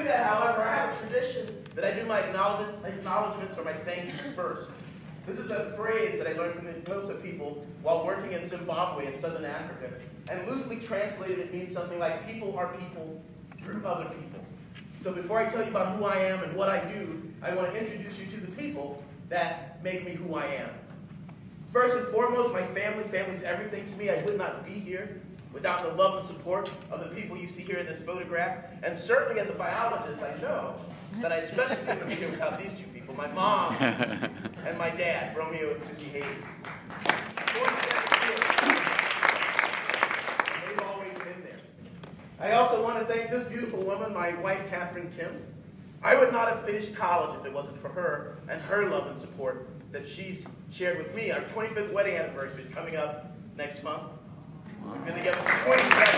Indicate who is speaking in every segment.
Speaker 1: do that, however, I have a tradition that I do my acknowledgments or my thank yous first. This is a phrase that I learned from the Xhosa people while working in Zimbabwe in southern Africa. And loosely translated, it means something like, people are people through other people. So before I tell you about who I am and what I do, I want to introduce you to the people that make me who I am. First and foremost, my family. Family's everything to me. I would not be here without the love and support of the people you see here in this photograph. And certainly as a biologist, I know that I especially couldn't be here without these two people, my mom and my dad, Romeo and Suki Hayes. They've always been there. I also want to thank this beautiful woman, my wife, Catherine Kim. I would not have finished college if it wasn't for her and her love and support that she's shared with me. Our 25th wedding anniversary is coming up next month. We've been together for 27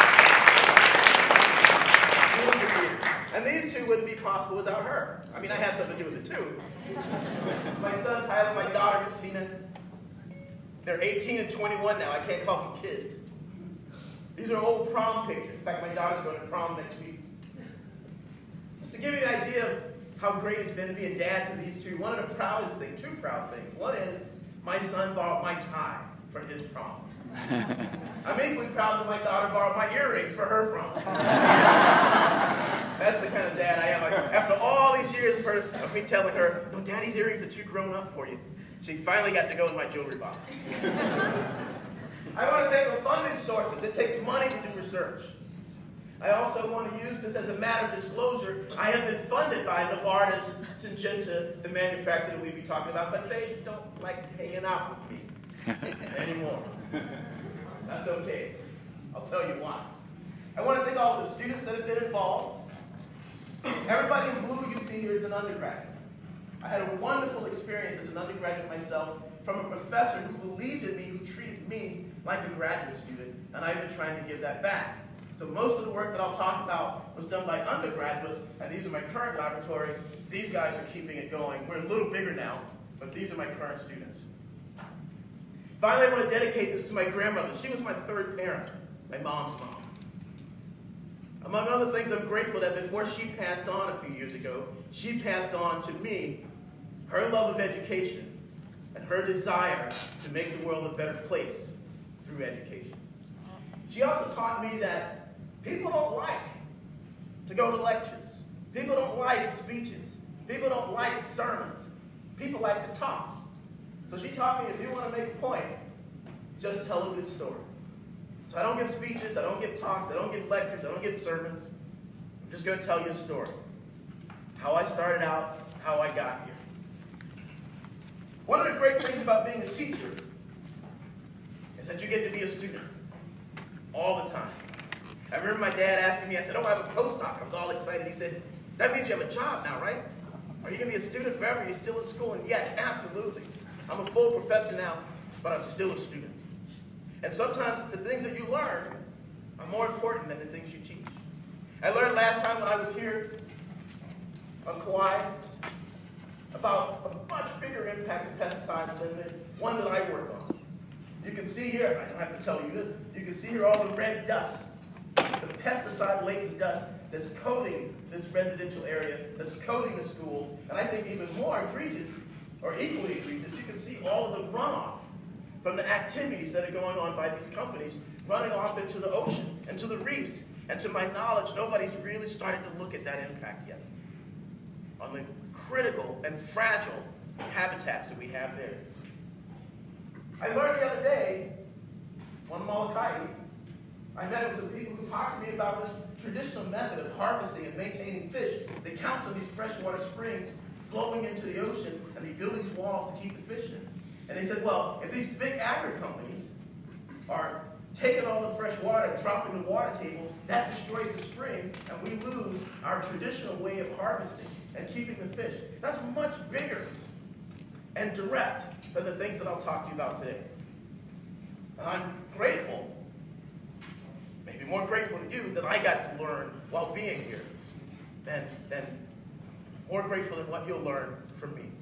Speaker 1: years. And these two wouldn't be possible without her. I mean, I had something to do with it too. My son Tyler, my daughter Christina, they're 18 and 21 now. I can't call them kids. These are old prom pictures. In fact, my daughter's going to prom next week. Just to give you an idea of how great it's been to be a dad to these two, one of the proudest things, two proud things. One is my son borrowed my tie for his prom. I'm equally proud that my daughter borrowed my earrings for her prom. That's the kind of dad I am. Like, after all these years of me telling her, no, Daddy's earrings are too grown up for you, she finally got to go in my jewelry box. I want to thank the funding sources. It takes money to do research. I also want to use this as a matter of disclosure. I have been funded by Novartis, Syngenta, the manufacturer that we'll be talking about, but they don't like hanging out with me anymore. That's okay. I'll tell you why. I want to thank all the students that have been involved. Everybody in blue you see here is an undergraduate. I had a wonderful experience as an undergraduate myself from a professor who believed in me, who treated me like a graduate student, and I've been trying to give that back. So most of the work that I'll talk about was done by undergraduates, and these are my current laboratory. These guys are keeping it going. We're a little bigger now, but these are my current students. Finally, I want to dedicate this to my grandmother. She was my third parent, my mom's mom. Among other things, I'm grateful that before she passed on a few years ago, she passed on to me her love of education and her desire to make the world a better place through education. She also taught me that people don't like to go to lectures. People don't like speeches. People don't like sermons. People like to talk. So she taught me, if you want to make a point, just tell a good story. So I don't give speeches, I don't give talks, I don't give lectures, I don't give sermons. I'm just going to tell you a story. How I started out, how I got here. One of the great things about being a teacher is that you get to be a student all the time. I remember my dad asking me, I said, oh, I have a postdoc. I was all excited. He said, that means you have a job now, right? Are you going to be a student forever? Are you still in school? And yes, absolutely. I'm a full professor now, but I'm still a student. And sometimes the things that you learn are more important than the things you teach. I learned last time when I was here on Kauai about a much bigger impact of pesticides than the one that I work on. You can see here, I don't have to tell you this, you can see here all the red dust, the pesticide-laden dust that's coating this residential area, that's coating the school, and I think even more egregious, or equally egregious, you can see all of the runoff from the activities that are going on by these companies running off into the ocean and to the reefs. And to my knowledge, nobody's really started to look at that impact yet on the critical and fragile habitats that we have there. I learned the other day on Molokai, I met with some people who talked to me about this traditional method of harvesting and maintaining fish that counts on these freshwater springs flowing into the ocean, and they build these walls to keep the fish in. And they said, well, if these big agri-companies are taking all the fresh water and dropping the water table, that destroys the spring, and we lose our traditional way of harvesting and keeping the fish. That's much bigger and direct than the things that I'll talk to you about today. And I'm grateful, maybe more grateful than you, that I got to learn while being here than more grateful than what you'll learn from me.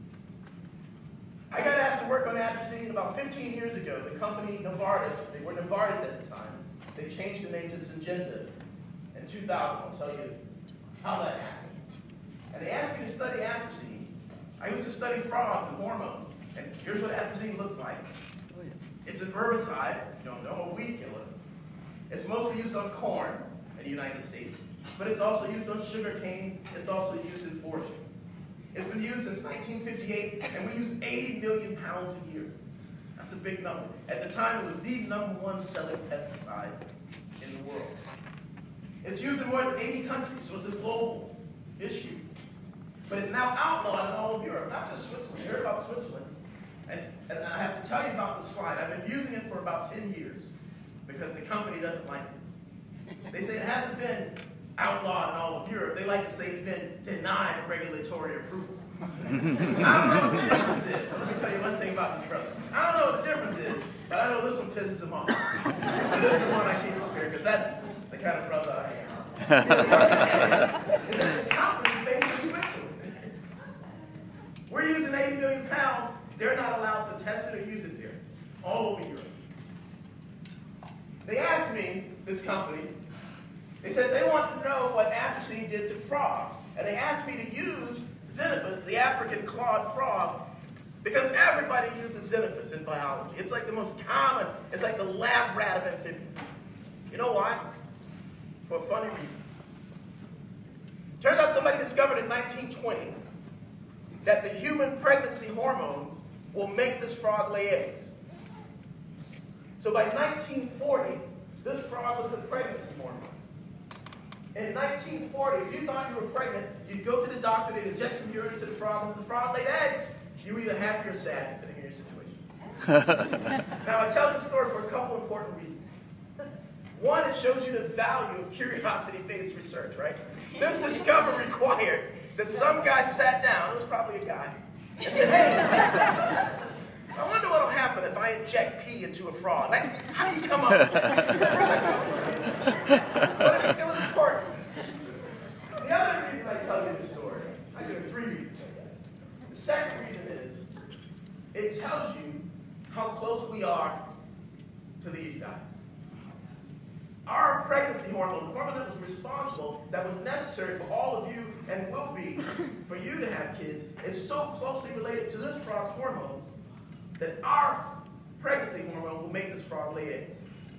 Speaker 1: I got asked to work on Atrazine about 15 years ago. The company Novartis, they were Novartis at the time. They changed the name to Syngenta in 2000. I'll tell you how that happens. And they asked me to study atrazine. I used to study frogs and hormones. And here's what atrazine looks like. It's an herbicide, if you don't know, a weed killer. It's mostly used on corn in the United States, but it's also used on sugarcane. It's also used in foraging. It's been used since 1958, and we use 80 million pounds a year. That's a big number. At the time, it was the #1 selling pesticide in the world. It's used in more than 80 countries, so it's a global issue. But it's now outlawed in all of Europe, not just Switzerland. You heard about Switzerland. And I have to tell you about the slide. I've been using it for about 10 years because the company doesn't like it. They say it hasn't been outlawed in all of Europe. They like to say it's been denied regulatory approval. I don't know what the difference is. Let me tell you one thing about this brother. I don't know what the difference is, but I know this one pisses him off. So this is the one I keep up here because that's the kind of brother I am. Is that the company is based in Switzerland. We're using 80 million pounds. They're not allowed to test it or use it there, all over Europe. They asked me, this company, they said they want to know what atrazine did to frogs. And they asked me to use Xenopus, the African clawed frog, because everybody uses Xenopus in biology. It's like the most common, it's like the lab rat of amphibians. You know why? For a funny reason. Turns out somebody discovered in 1920 that the human pregnancy hormone will make this frog lay eggs. So by 1940, this frog was the pregnancy hormone. In 1940, if you thought you were pregnant, you'd go to the doctor, they'd inject some urine into the frog, and if the frog laid eggs, you were either happy or sad, depending on your situation. Now, I tell this story for a couple important reasons. One, it shows you the value of curiosity-based research, right? This discovery required that some guy sat down, it was probably a guy, and said, hey, I wonder what will happen if I inject pee into a frog. Like, how do you come up with that? But it was important. The other reason I tell you this story, I tell you 3 reasons, I guess. The second reason is, it tells you how close we are to these guys. Our pregnancy hormone, the hormone that was responsible, that was necessary for all of you and will be for you to have kids, is so closely related to this frog's hormones that our pregnancy hormone will make this frog lay eggs.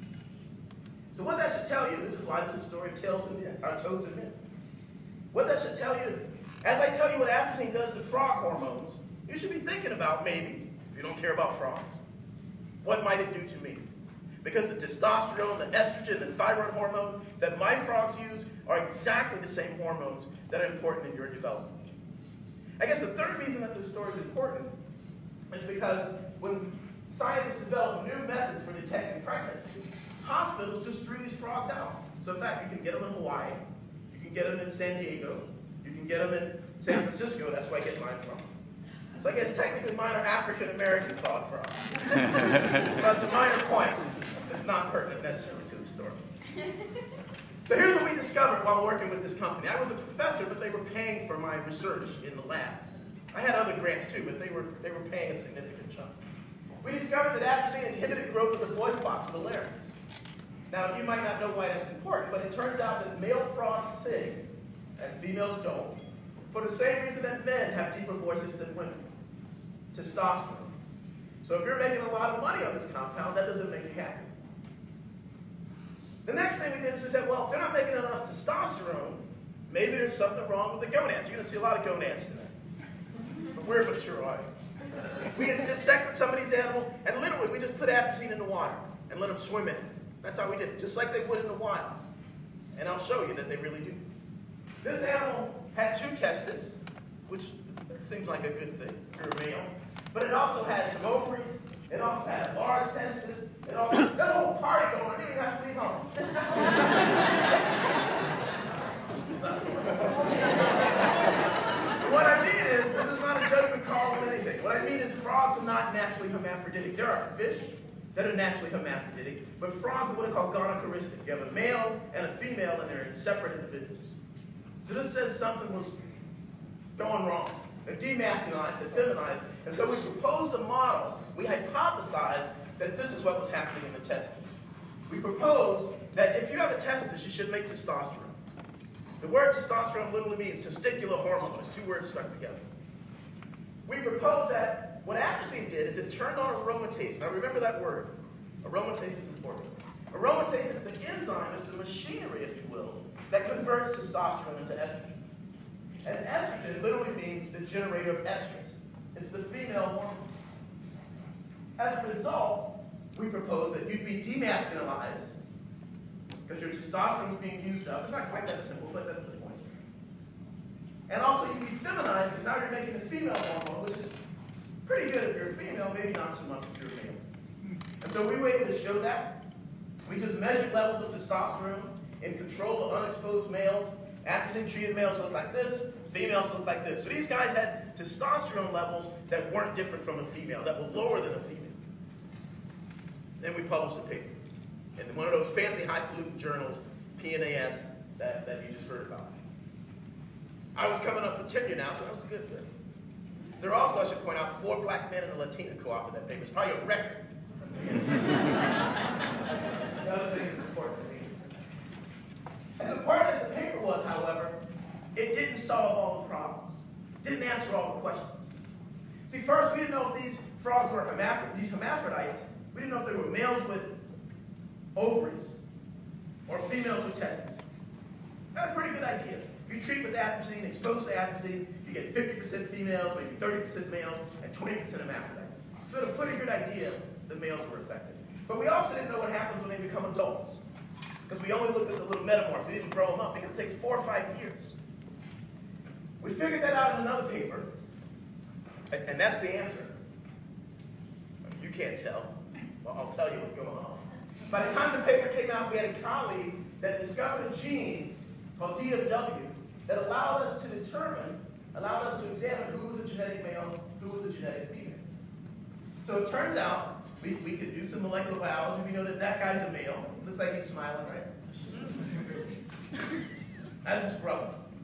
Speaker 1: So what that should tell you, this is why this is a story of toads and men. What that should tell you is, as I tell you what atrazine does to frog hormones, you should be thinking about maybe, if you don't care about frogs, what might it do to me? Because the testosterone, the estrogen, the thyroid hormone that my frogs use are exactly the same hormones that are important in your development. I guess the third reason that this story is important is because when scientists develop new methods for detecting pregnancy, hospitals just threw these frogs out. So in fact, you can get them in Hawaii, you can get them in San Diego, you can get them in San Francisco, that's where I get mine from. So I guess technically mine are African-American clawed frogs. That's a minor point. It's not pertinent necessarily to the story. So here's what we discovered while working with this company. I was a professor, but they were paying for my research in the lab. I had other grants too, but they were paying a significant chunk. We discovered that atrazine inhibited growth of the voice box of the larynx. Now, you might not know why that's important, but it turns out that male frogs sing, and females don't, for the same reason that men have deeper voices than women. Testosterone. So if you're making a lot of money on this compound, that doesn't make you happy. The next thing we did is we said, well, if they're not making enough testosterone, maybe there's something wrong with the gonads. You're going to see a lot of gonads today. But we're a mature audience. We had dissected some of these animals, and literally we just put atrazine in the water and let them swim in it. That's how we did it, just like they would in the wild. And I'll show you that they really do. This animal had 2 testes, which seems like a good thing if you're a male. But it also had some ovaries. It also had large testes. It also had a whole party going on. I didn't even have to leave home. What I mean is, this is not a judgment call on anything. What I mean is frogs are not naturally hermaphroditic. There are fish that are naturally hermaphroditic, but frogs are what are called gonochoristic. You have a male and a female, and they're separate individuals. So this says something was going wrong. They're demasculinized, they're feminized, and so we proposed a model. We hypothesized that this is what was happening in the testes. We proposed that if you have a testis, you should make testosterone. The word testosterone literally means testicular hormone. It's two words stuck together. We proposed that what atrazine did is it turned on aromatase. Now remember that word. Aromatase is important. Aromatase is the enzyme, it's the machinery, if you will, that converts testosterone into estrogen. And estrogen literally means the generator of estrus. It's the female hormone. As a result, we propose that you'd be demasculinized because your testosterone is being used up. It's not quite that simple, but that's the point. And also you'd be feminized because now you're making a female hormone, which is pretty good if you're a female, maybe not so much if you're a male. And so we were able to show that. We just measured levels of testosterone in control of unexposed males. Atrazine-treated males look like this, females look like this. So these guys had testosterone levels that weren't different from a female, that were lower than a female. Then we published a paper in one of those fancy highfalutin journals, PNAS, that you just heard about. I was coming up for tenure now, so that was a good thing. There are also, I should point out, 4 black men and a Latina co-authored that paper. It's probably a record. The other thing is important to me. As important as the paper was, however, it didn't solve all the problems. It didn't answer all the questions. See, first, we didn't know if these frogs were hermaphrodites. We didn't know if they were males with ovaries or females with testes. We had a pretty good idea. If you treat with atrazine, exposed to atrazine, you get 50% females, maybe 30% males, and 20% hermaphrodites. So it had a pretty good idea that males were affected. But we also didn't know what happens when they become adults. Because we only looked at the little metamorphs. We didn't grow them up because it takes 4 or 5 years. We figured that out in another paper, and that's the answer. You can't tell. Well, I'll tell you what's going on. By the time the paper came out, we had a colleague that discovered a gene called DFW that allowed us to examine who was a genetic male, who was a genetic female. So it turns out we could do some molecular biology. We know that that guy's a male. Looks like he's smiling, right? That's his brother.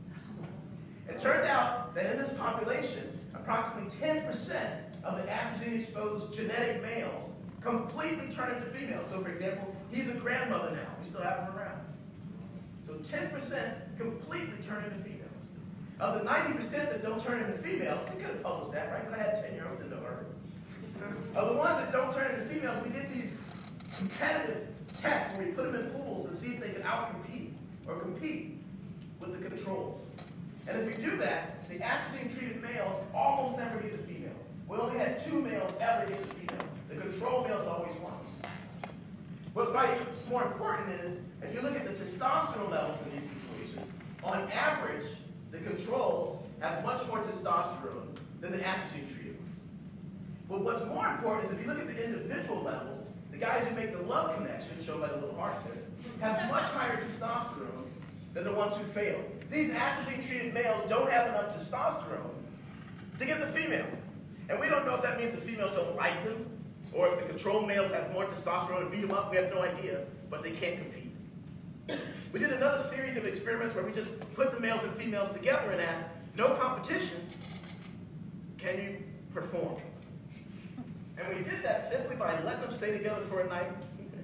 Speaker 1: It turned out that in this population, approximately 10% of the atrazine-exposed genetic males completely turn into females. So, for example, he's a grandmother now. We still have him around. So 10% completely turn into females. Of the 90% that don't turn into females, we could have published that, right? But I had 10-year-olds in the hurry. Of the ones that don't turn into females, we did these competitive tests where we put them in pools to see if they could outcompete or compete with the controls. And if we do that, the atrazine-treated males almost never get the female. We only had 2 males ever get the female. The control males always won. What's probably more important is, if you look at the testosterone levels in these situations, on average, the controls have much more testosterone than the atrazine-treated ones. But what's more important is if you look at the individual levels, the guys who make the love connection, shown by the little hearts there, have much higher testosterone than the ones who fail. These atrazine-treated males don't have enough testosterone to get the female. And we don't know if that means the females don't like them, or if the control males have more testosterone and beat them up. We have no idea, but they can't compete. We did another series of experiments where we just put the males and females together and asked, no competition, can you perform? And we did that simply by letting them stay together for a night.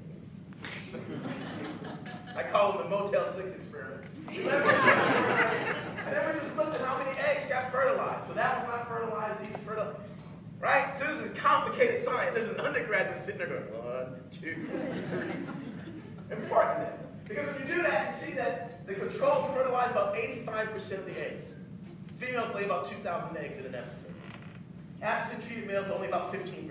Speaker 1: I call them the Motel 6 experiment. We let them together, and then we just looked at how many eggs got fertilized. So that was not fertilized, these fertilized. Right? So this is complicated science. There's an undergraduate sitting there going, 1, 2, 3. Important then. Because when you do that, you see that the controls fertilize about 85% of the eggs. Females lay about 2,000 eggs in an episode. Atrazine-treated males only about 15%.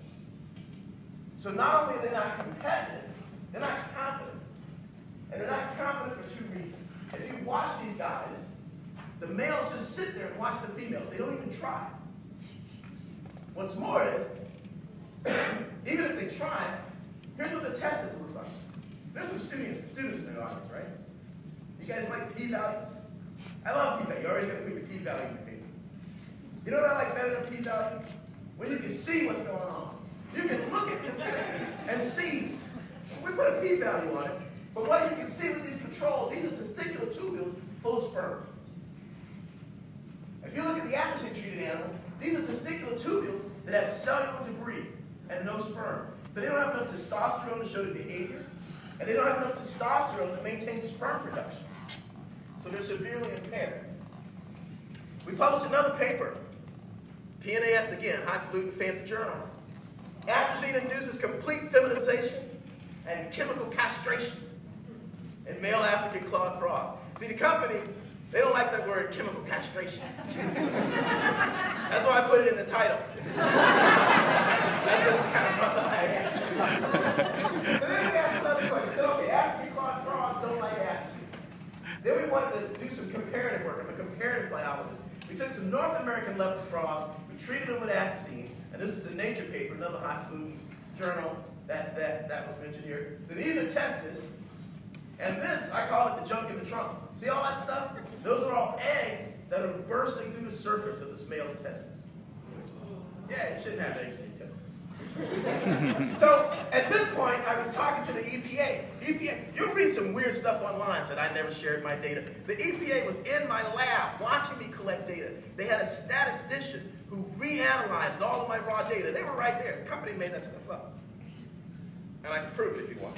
Speaker 1: So not only are they not competitive, they're not competent. And they're not competent for 2 reasons. If you watch these guys, the males just sit there and watch the females. They don't even try. What's more is, even if they try, here's what the testis looks like. There's some students in the audience, right? You guys like p-values? I love p-values. You always got to put your p-value in the paper. You know what I like better than p-value? When you can see what's going on. You can look at this testis and see. We put a p-value on it, but what you can see with these controls, these are testicular tubules full of sperm. If you look at the atrazine-treated animals, these are testicular tubules that have cellular debris and no sperm. So they don't have enough testosterone to show the behavior, and they don't have enough testosterone to maintain sperm production. so they're severely impaired. We published another paper, PNAS again, highfalutin fancy journal. Atrazine induces complete feminization and chemical castration in male African clawed frog. See, the company, they don't like that word, chemical castration. That's why I put it in the title. That's just the kind of brother I am. So then we asked another question. We said, okay, African clawed frogs don't like atrazine. Then we wanted to do some comparative work. I'm a comparative biologist. We took some North American leopard frogs, we treated them with atrazine, and this is a Nature paper, another highfalutin journal that was mentioned here. So these are testes, and this, I call it the junk in the trunk. See all that stuff? Those are all eggs that are bursting through the surface of this male's testes. Yeah, you shouldn't have eggs in your testes. So at this point, I was talking to the EPA. You'll read some weird stuff online that I never shared my data. The EPA was in my lab watching me collect data. They had a statistician who reanalyzed all of my raw data. They were right there. The company made that stuff up. And I can prove it if you want.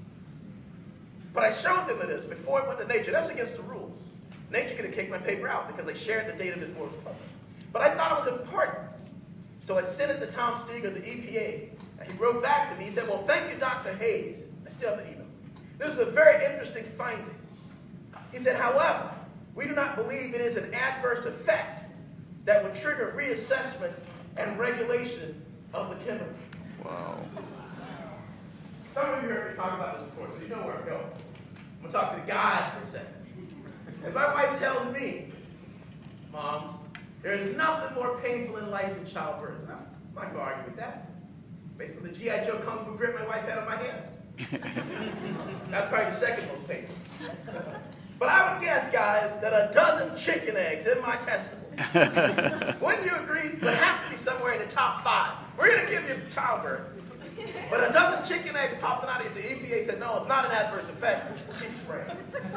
Speaker 1: But I showed them this before it went to Nature. That's against the rules. Nature could have kicked my paper out because they shared the data before it was published. But I thought it was important. So I sent it to Tom Steger, the EPA, and he wrote back to me. He said, well, thank you, Dr. Hayes. I still have the email. This is a very interesting finding. He said, however, we do not believe it is an adverse effect that would trigger reassessment and regulation of the chemical.
Speaker 2: Wow.
Speaker 1: Some of you heard me talk about this before, so you know where I'm going. I'm going to talk to the guys for a second. As my wife tells me, moms, there's nothing more painful in life than childbirth. I'm not going to argue with that. Based on the G.I. Joe Kung Fu grip my wife had on my hand. That's probably the second most painful. But I would guess, guys, that a dozen chicken eggs in my testicles, wouldn't you agree, would have to be somewhere in the top 5. We're going to give you childbirth. But a dozen chicken eggs popping out of the EPA said, no, it's not an adverse effect. Keep spraying.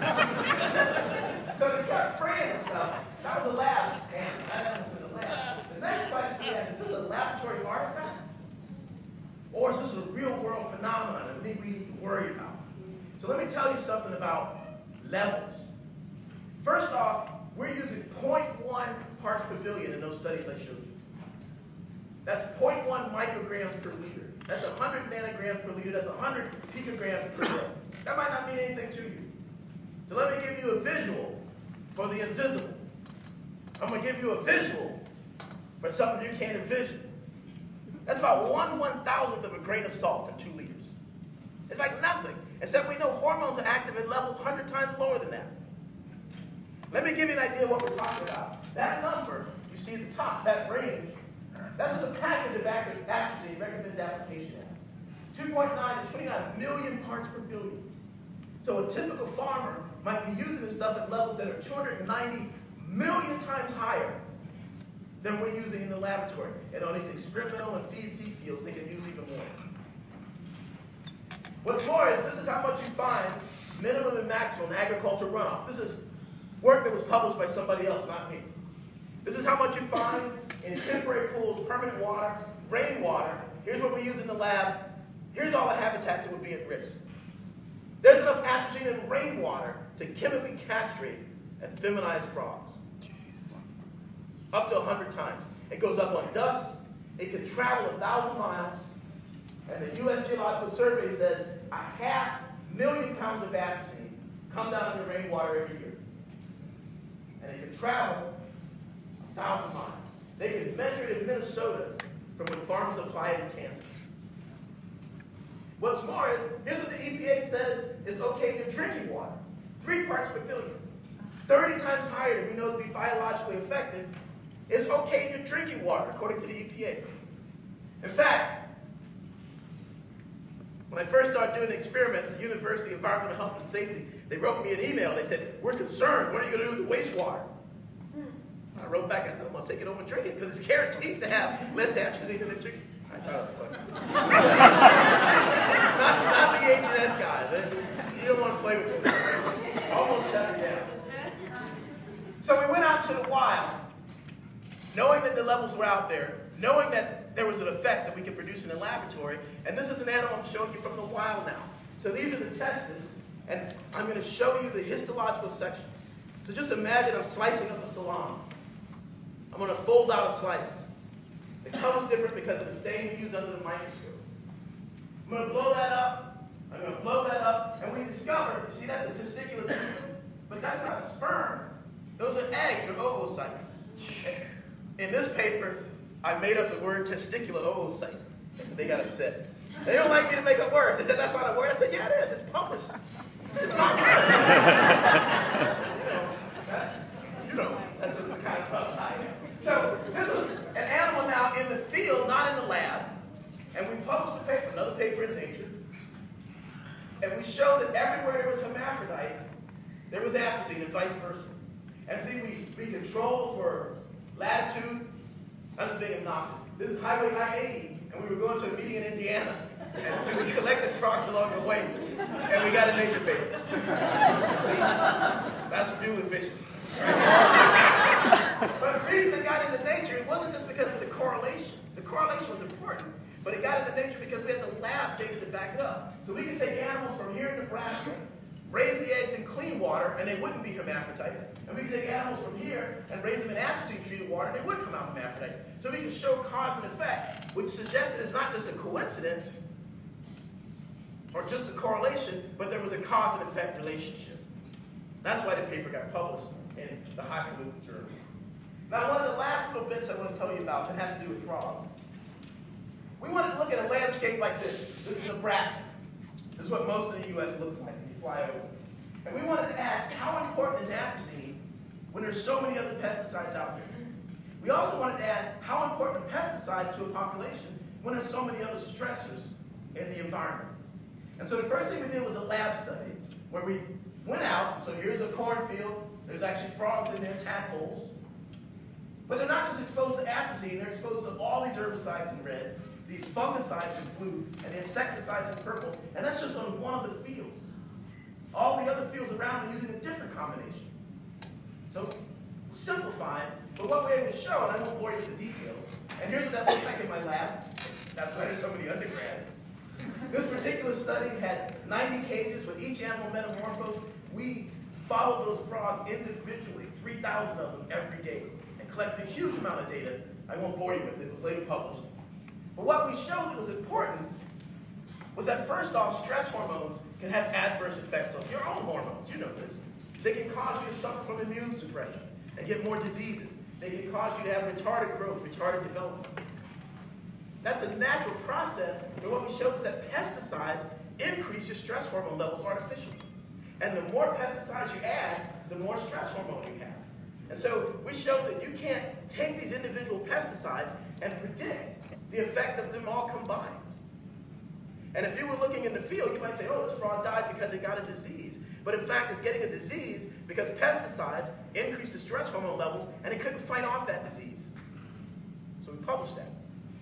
Speaker 1: So they kept spraying this stuff. That was a lab. And that was in the lab. The next question we asked, is this a laboratory artifact? Or is this a real-world phenomenon that we need to worry about? So let me tell you something about levels. First off, we're using 0.1 parts per billion in those studies I showed you. That's 0.1 micrograms per liter. That's 100 nanograms per liter. That's 100 picograms per liter. That might not mean anything to you. So let me give you a visual for the invisible. I'm going to give you a visual for something you can't envision. That's about 1/1000th of a grain of salt in 2 liters. It's like nothing, except we know hormones are active at levels 100 times lower than that. Let me give you an idea of what we're talking about. That number you see at the top, that range, that's what the package of atrazine recommends application at. 2.9 to 29 million parts per billion. So a typical farmer might be using this stuff at levels that are 290 million times higher than we're using in the laboratory. And on these experimental and feed seed fields, they can use even more. What's more is this is how much you find minimum and maximum agricultural runoff. This is work that was published by somebody else, not me. This is how much you find in temporary pools, permanent water, rainwater. Here's what we use in the lab. Here's all the habitats that would be at risk. There's enough atrazine in rainwater to chemically castrate and feminize frogs. Jeez. Up to 100 times. It goes up on dust. It can travel 1,000 miles. And the U.S. Geological Survey says 500,000 pounds of atrazine come down in the rainwater every year. And it can travel 1,000 miles. They can measure it in Minnesota from when farmers apply it in Kansas. What's more is, here's what the EPA says is okay in your drinking water. 3 parts per billion. 30 times higher than we know to be biologically effective is okay in your drinking water, according to the EPA. In fact, when I first started doing experiments at the University of Environmental Health and Safety, they wrote me an email. They said, we're concerned. What are you going to do with the wastewater? I wrote back, I said, I'm going to take it home and drink it because it's guaranteed to have less atrazine than the drinking. I thought it was funny. not the H&S guys. You don't want to play with this. Almost shut it down. So we went out to the wild, knowing that the levels were out there, knowing that there was an effect that we could produce in the laboratory, and this is an animal I'm showing you from the wild now. So these are the testes, and I'm going to show you the histological sections. So just imagine I'm slicing up a salami. I'm going to fold out a slice. The color's different because of the stain we use under the microscope. I'm going to blow that up. I'm going to blow that up. And we discover, you see that's a testicular tube, but that's not sperm. Those are eggs or oocytes. In this paper, I made up the word testicular oocyte. They got upset. They don't like me to make up words. They said, that's not a word. I said, yeah, it is. It's published. It's not word. That's just the kind of trouble I am. So this was an animal now in the field, not in the lab. And we published a paper, another paper in Nature. And we showed that everywhere there was hermaphrodites, there was atrazine and vice versa. And see, we controlled for latitude. I'm just being obnoxious. This is Highway I-80, and we were going to a meeting in Indiana. And we collected frogs along the way, and we got a Nature paper. See, that's fuel efficiency. Right? But the reason it got into Nature, it wasn't just because of the correlation. The correlation was important, but it got into Nature because we had the lab data to back it up. So we could take animals from here in Nebraska, raise the eggs in clean water, and they wouldn't be hermaphrodites. And we could take animals from here and raise them in atrazine-treated water, and they would come out hermaphrodites. So we can show cause and effect, which suggests that it's not just a coincidence or just a correlation, but there was a cause and effect relationship. That's why the paper got published in the Highfalutin Journal. Now, one of the last little bits I want to tell you about that has to do with frogs. We wanted to look at a landscape like this. This is Nebraska. This is what most of the U.S. looks like when you fly over. And we wanted to ask, how important is atrazine when there's so many other pesticides out there? We also wanted to ask, how important are pesticides to a population when there's so many other stressors in the environment? And so the first thing we did was a lab study where we went out. So here's a cornfield. There's actually frogs in there, tadpoles. But they're not just exposed to atrazine. They're exposed to all these herbicides in red, these fungicides in blue, and the insecticides in purple. And that's just on one of the fields. All the other fields around are using a different combination. So simplifying, but what we're able to show, and I won't bore you with the details, and here's what that looks like in my lab. That's why there's so many undergrads. This particular study had 90 cages with each animal metamorphosed. We followed those frogs individually, 3,000 of them every day, and collected a huge amount of data. I won't bore you with it. It was later published. But what we showed that was important was that first off, stress hormones can have adverse effects on your own hormones. You know this. They can cause you to suffer from immune suppression and get more diseases. They can cause you to have retarded growth, retarded development. That's a natural process, but what we showed was that pesticides increase your stress hormone levels artificially. And the more pesticides you add, the more stress hormone you have. And so we showed that you can't take these individual pesticides and predict the effect of them all combined. And if you were looking in the field, you might say, oh, this frog died because it got a disease. But in fact, it's getting a disease because pesticides increased the stress hormone levels, and it couldn't fight off that disease. So we published that.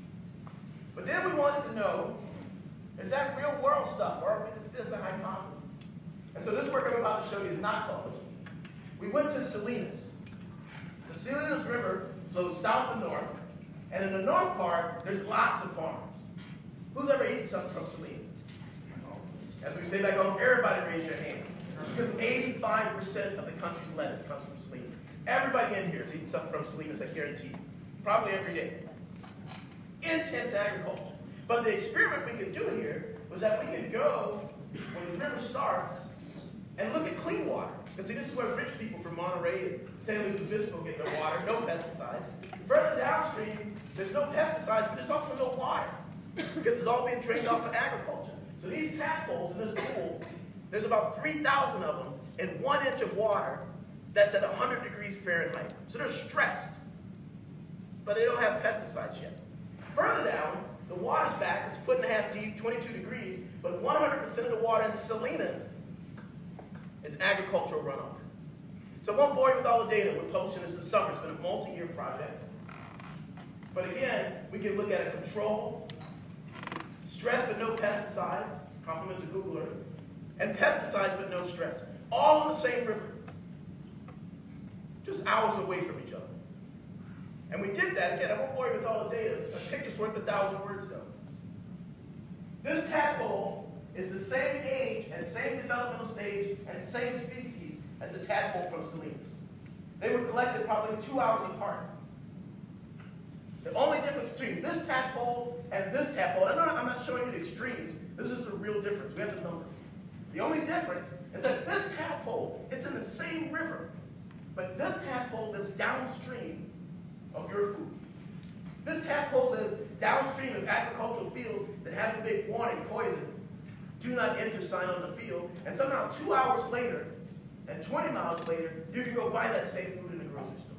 Speaker 1: But then we wanted to know, is that real world stuff, or is it just a hypothesis? And so this work I'm about to show you is not published. We went to Salinas. The Salinas River flows south and north, and in the north part, there's lots of farms. Who's ever eaten something from Salinas? As we say back home, everybody raise your hand. Because 85% of the country's lettuce comes from Salinas. Everybody in here has eaten something from Salinas, I guarantee you. Probably every day. Intense agriculture. But the experiment we could do here was that we could go when the river starts and look at clean water. Because see, this is where rich people from Monterey and San Luis Obispo get their water, no pesticides. Further downstream, there's no pesticides, but there's also no water. Because it's all being drained off for agriculture. So these tadpoles in this pool, there's about 3,000 of them in 1 inch of water that's at 100 degrees Fahrenheit. So they're stressed. But they don't have pesticides yet. Further down, the water's back. It's 1.5 feet deep, 22 degrees. But 100% of the water in Salinas is agricultural runoff. So I won't bore you with all the data. We're publishing this this summer. It's been a multi-year project. But again, we can look at a control, stress but no pesticides, compliments of Google Earth, and pesticides but no stress. All in the same river. Just hours away from each other. And we did that. Again, I won't bore you with all the data. A picture's worth 1,000 words, though. This tadpole is the same age and same developmental stage and same species as the tadpole from Salinas. They were collected probably 2 hours apart. The only difference between this tadpole and this tadpole, and I'm not showing you the extremes. This is the real difference. We have the numbers. The only difference is that this tadpole is in the same river, but this tadpole lives downstream of your food. This tadpole lives downstream of agricultural fields that have the big warning, poison, do not enter sign on the field, and somehow 2 hours later and 20 miles later, you can go buy that same food in the grocery store.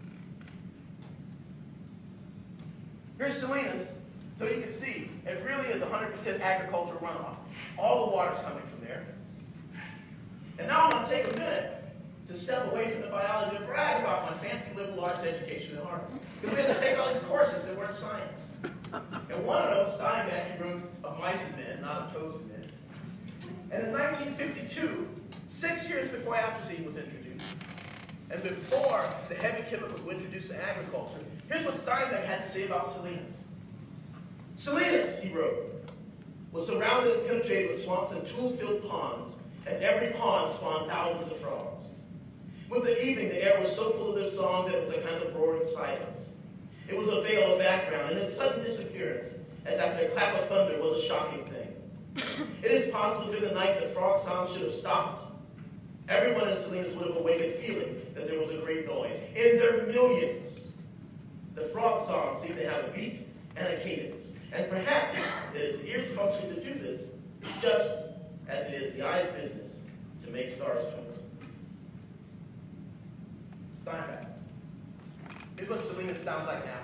Speaker 1: Here's Salinas, so you can see it really is 100% agricultural runoff. All the water's coming from there. And now I'm going to take a minute to step away from the biology and brag about my fancy liberal arts education at Harvard. Because we had to take all these courses that weren't science. And one of those, Steinbeck, wrote of mice and men, not of toads and men. And in 1952, 6 years before atrazine was introduced, and before the heavy chemicals were introduced to agriculture, here's what Steinbeck had to say about Salinas. Salinas, he wrote, was surrounded and penetrated with swamps and tool-filled ponds, and every pond spawned thousands of frogs. With the evening, the air was so full of their song that it was a kind of roaring silence. It was a veil of background, and its sudden disappearance, as after a clap of thunder, was a shocking thing. It is possible that in the night the frog sound should have stopped. Everyone in Salinas would have awakened feeling that there was a great noise. In their millions, the frog song seemed to have a beat and a cadence. And perhaps it is the ear's function to do this, just as it is the eye's business to make stars twinkle. Steinbeck. Here's what Salinas sounds like now.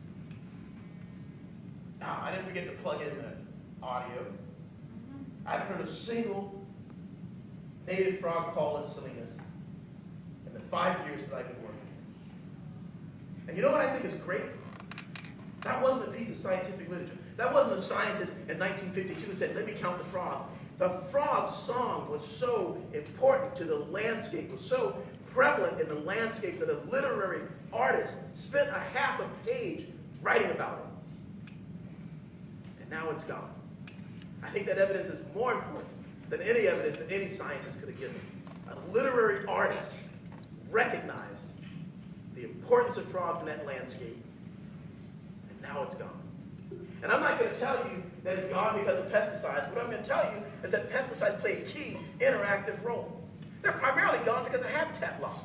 Speaker 1: Now, I didn't forget to plug in the audio. I haven't heard a single native frog call in Salinas in the 5 years that I've been working. And you know what I think is great? That wasn't a piece of scientific literature. That wasn't a scientist in 1952 who said, let me count the frogs. The frog song was so important to the landscape, was so prevalent in the landscape that a literary artist spent a half a page writing about it. And now it's gone. I think that evidence is more important than any evidence that any scientist could have given. A literary artist recognized the importance of frogs in that landscape, and now it's gone. And I'm not going to tell you that it's gone because of pesticides. What I'm going to tell you is that pesticides play a key interactive role. They're primarily gone because of habitat loss.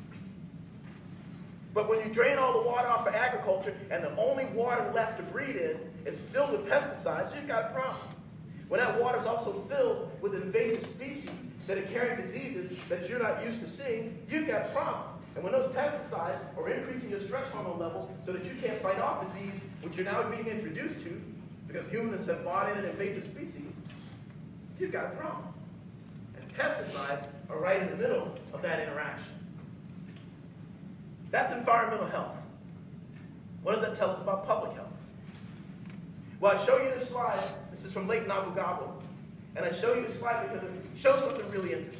Speaker 1: But when you drain all the water off for agriculture and the only water left to breed in is filled with pesticides, you've got a problem. When that water is also filled with invasive species that are carrying diseases that you're not used to seeing, you've got a problem. And when those pesticides are increasing your stress hormone levels so that you can't fight off disease, which you're now being introduced to because humans have bought in an invasive species, you've got a problem. And pesticides are right in the middle of that interaction. That's environmental health. What does that tell us about public health? Well, I show you this slide. This is from Lake Nagugabo. And I show you this slide because it shows something really interesting.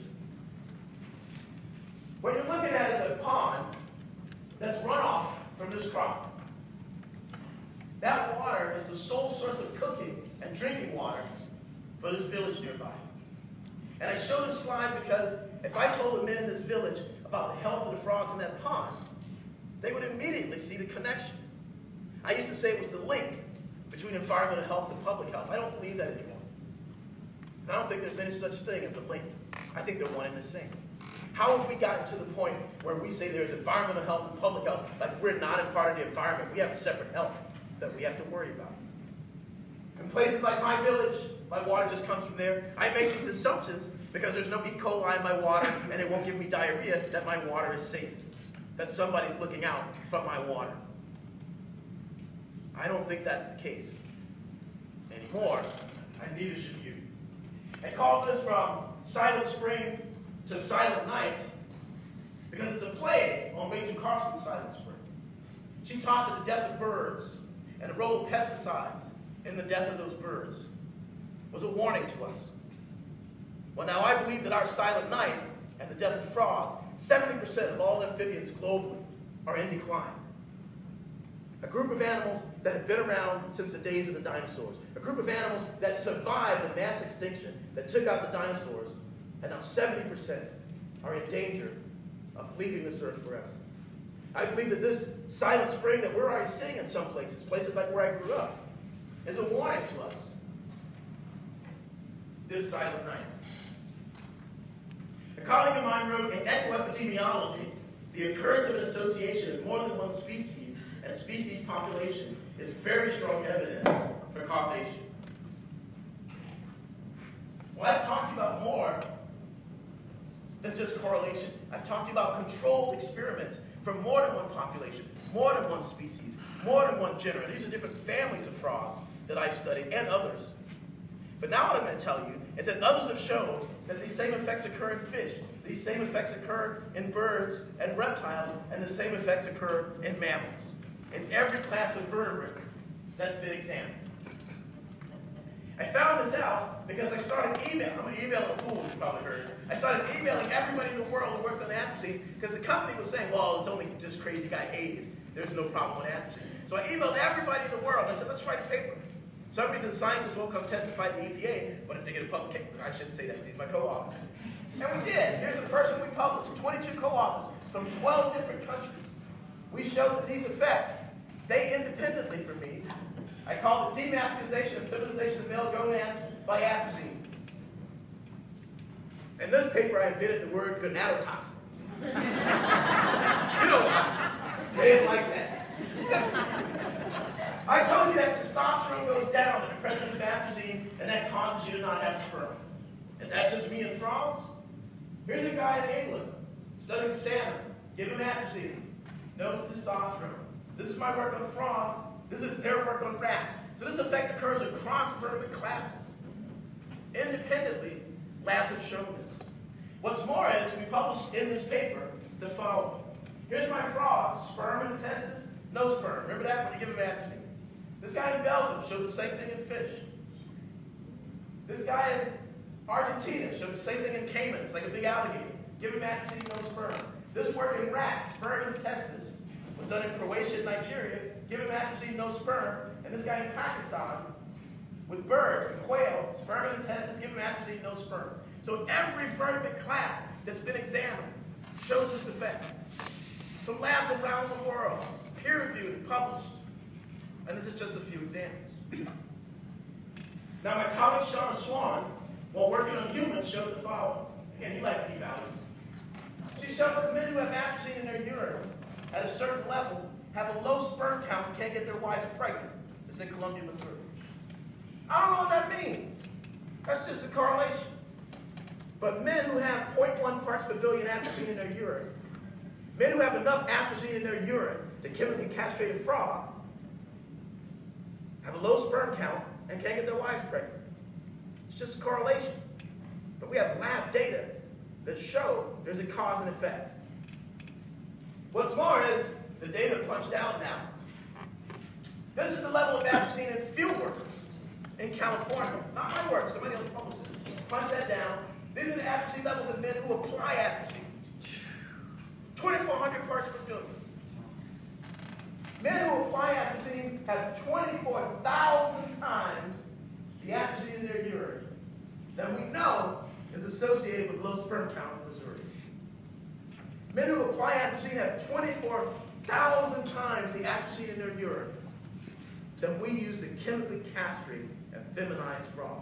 Speaker 1: What you're looking at is a pond that's runoff from this crop. That water is the sole source of cooking and drinking water for this village nearby. And I show this slide because if I told the men in this village about the health of the frogs in that pond, they would immediately see the connection. I used to say it was the link between environmental health and public health. I don't believe that anymore. I don't think there's any such thing as a link. I think they're one and the same. How have we gotten to the point where we say there's environmental health and public health, like we're not a part of the environment, we have a separate health that we have to worry about? In places like my village, my water just comes from there. I make these assumptions because there's no E. coli in my water and it won't give me diarrhea, that my water is safe, that somebody's looking out from my water. I don't think that's the case anymore, and neither should you. I call this from Silent Spring to Silent Night because it's a play on Rachel Carson's Silent Spring. She taught that the death of birds and the role of pesticides in the death of those birds was a warning to us. Well, now I believe that our Silent Night and the death of frogs, 70% of all amphibians globally are in decline. A group of animals that have been around since the days of the dinosaurs. A group of animals that survived the mass extinction that took out the dinosaurs, and now 70% are in danger of leaving this earth forever. I believe that this silent spring that we're already seeing in some places, places like where I grew up, is a warning to us. This silent night. A colleague of mine wrote, in ecoepidemiology, the occurrence of an association of more than one species and species population is very strong evidence for causation. Well, I've talked to you about more than just correlation. I've talked to you about controlled experiments from more than one population, more than one species, more than one genera. These are different families of frogs that I've studied, and others. But now what I'm going to tell you is that others have shown that these same effects occur in fish, these same effects occur in birds and reptiles, and the same effects occur in mammals, in every class of vertebrate that's been examined. I found this out because I started emailing. I'm an emailer fool, you probably heard. I started emailing everybody in the world who worked on atrazine because the company was saying, well, it's only this crazy guy Hayes. There's no problem with atrazine. So I emailed everybody in the world. I said, let's write a paper. For some reason, scientists won't come testify to the EPA, but if they get a publication, I shouldn't say that, he's my co-author. And we did. Here's the first one we published, 22 co-authors from 12 different countries. We showed that these effects, they independently for me, I call it demasculinization and feminization of male gonads by atrazine. In this paper, I invented the word gonadotoxin. You know why? They didn't like that. I told you that testosterone goes down in the presence of atrazine, and that causes you to not have sperm. Is that just me and frogs? Here's a guy in England studying salmon. Give him atrazine. No testosterone. This is my work on frogs. This is their work on rats. So this effect occurs across vertebrate classes. Independently, labs have shown this. What's more is, we published in this paper the following. Here's my frog, sperm and testis, no sperm. Remember that when you give him atrazine? This guy in Belgium showed the same thing in fish. This guy in Argentina showed the same thing in Cayman. It's like a big alligator. Give him atrazine, no sperm. This work in rats, sperm and testis, was done in Croatia and Nigeria. Give him atrazine, no sperm. And this guy in Pakistan, with birds, with quail, sperm and testis, give him atrazine, no sperm. So every vertebrate class that's been examined shows this effect. From labs around the world, peer-reviewed and published. And this is just a few examples. Now, my colleague Shauna Swan, while working on humans, showed the following. Again, you like p-values. She showed that men who have atrazine in their urine at a certain level have a low sperm count and can't get their wives pregnant. It's in Columbia, Missouri. I don't know what that means. That's just a correlation. But men who have 0.1 parts per billion atrazine in their urine, men who have enough atrazine in their urine to chemically castrate a frog, have a low sperm count and can't get their wives pregnant. It's just a correlation. But we have lab data that show there's a cause and effect. What's more is, the data punched out now. This is the level of atrazine in field workers in California. Not my work, somebody else published it. Punch that down. These are the atrazine levels of men who apply atrazine. 2,400 parts per billion. Men who apply atrazine have 24,000 times the atrazine in their urine that we know is associated with low sperm count in Missouri. Men who apply atrazine have 24,000 times the atrazine in their urine that we use to chemically castrate and feminize frogs.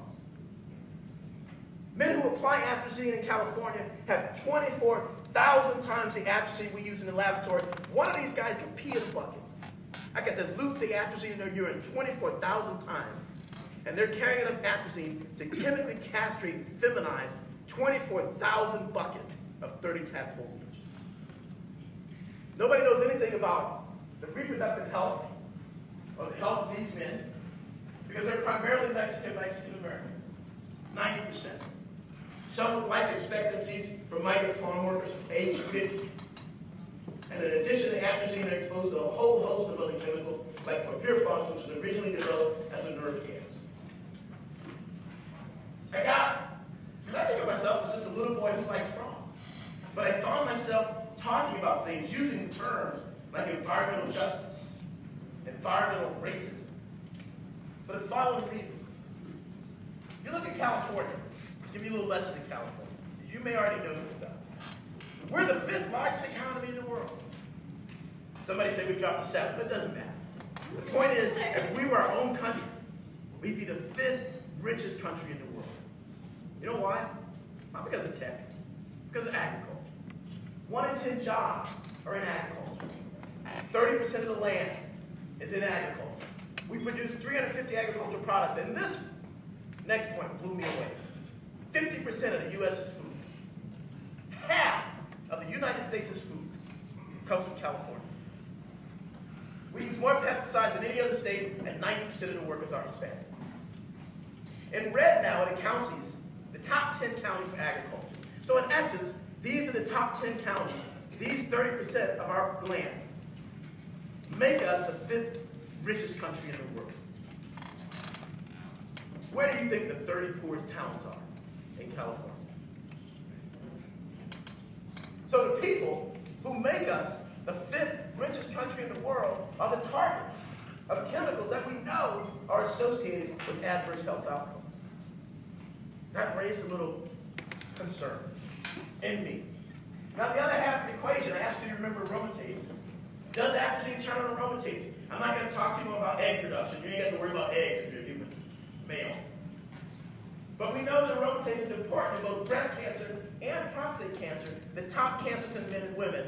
Speaker 1: Men who apply atrazine in California have 24,000 times the atrazine we use in the laboratory. One of these guys can pee in a bucket. I get to dilute the atrazine in their urine 24,000 times, and they're carrying enough atrazine to chemically castrate and feminize 24,000 buckets of 30 tadpoles each. Nobody knows anything about the reproductive health or the health of these men because they're primarily Mexican-American, 90%. Some with life expectancies for migrant farm workers age 50. And in addition to atrazine, they're exposed to a whole host of other chemicals like pyrphos, which was originally developed as a nerve gas. I got it. Because I think of myself as just a little boy who likes frogs. But I found myself talking about things, using terms like environmental justice, environmental racism, for the following reasons. You look at California. I'll give you a little lesson in California. You may already know this stuff. We're the 5th largest economy in the world. Somebody said we dropped to 7, but it doesn't matter. The point is, if we were our own country, we'd be the 5th richest country in the world. You know why? Not because of tech, because of agriculture. 1 in 10 jobs are in agriculture. 30% of the land is in agriculture. We produce 350 agricultural products, and this next point blew me away. 50% of the U.S.'s food, half of the United States' food comes from California. We use more pesticides than any other state, and 90% of the workers are Hispanic. In red now are the counties, the top 10 counties for agriculture. So in essence, these are the top 10 counties. These 30% of our land make us the 5th richest country in the world. Where do you think the 30 poorest towns are in California? So the people who make us the 5th richest country in the world are the targets of chemicals that we know are associated with adverse health outcomes. That raised a little concern in me. Now the other half of the equation, I asked you to remember aromatase. Does atrazine turn on aromatase? I'm not going to talk to you about egg production. You ain't got to worry about eggs if you're a human male. But we know that aromatase is important in both breast cancer and prostate cancer, the top cancers in men and women,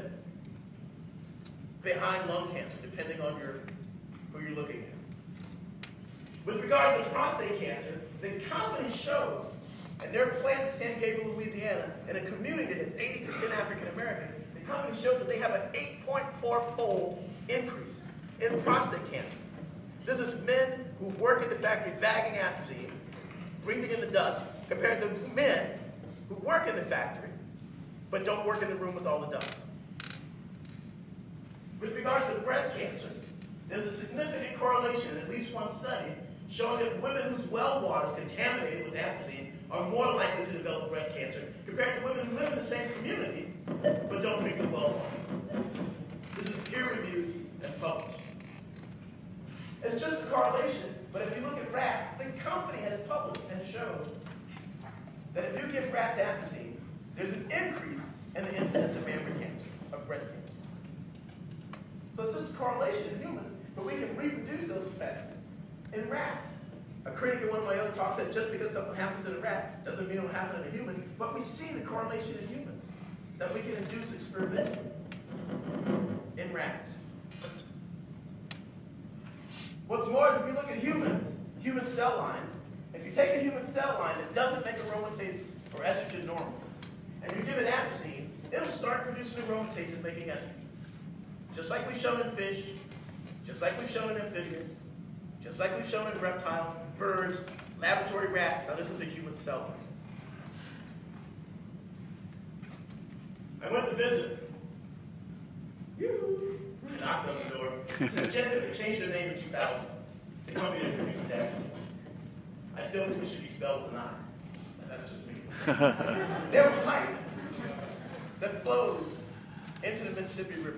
Speaker 1: behind lung cancer, depending on who you're looking at. With regards to prostate cancer, the company showed, and their plant in San Gabriel, Louisiana, in a community that's 80% African American, the company showed that they have an 8.4-fold increase in prostate cancer. This is men who work in the factory bagging atrazine, breathing in the dust, compared to men who work in the factory but don't work in the room with all the dust. With regards to breast cancer, there's a significant correlation in at least one study showing that women whose well water is contaminated with atrazine are more likely to develop breast cancer compared to women who live in the same community but don't drink the well water. This is peer-reviewed and published. It's just a correlation, but if you look at rats, the company has published and showed that if you give rats atrazine, there's an increase in the incidence of mammary cancer, of breast cancer. So it's just a correlation in humans, but we can reproduce those effects in rats. A critic in one of my other talks said just because something happens in a rat doesn't mean it will happen in a human, but we see the correlation in humans that we can induce experimentally in rats. What's more is if you look at humans, human cell lines, if you take a human cell line that doesn't make aromatase or estrogen normal, and you give it atrazine, it'll start producing aromatase and making estrogen. Just like we've shown in fish, just like we've shown in amphibians, just like we've shown in reptiles, birds, laboratory rats. Now this is a human cell line. I went to visit. I knocked on the door. Syntenta, they changed their name in 2000. They told me they produced that. I still think it should be spelled with an I. That's just me. There was pipe that flows into the Mississippi River.